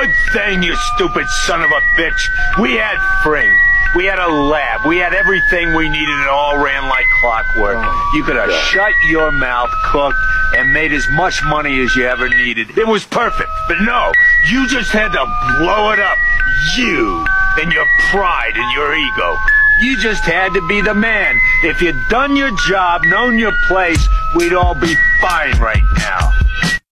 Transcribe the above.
Good thing, you stupid son of a bitch. We had Fring. We had a lab. We had everything we needed. It all ran like clockwork. You could have shut your mouth, cooked, and made as much money as you ever needed. It was perfect. But no, you just had to blow it up. You and your pride and your ego. You just had to be the man. If you'd done your job, known your place, we'd all be fine right now.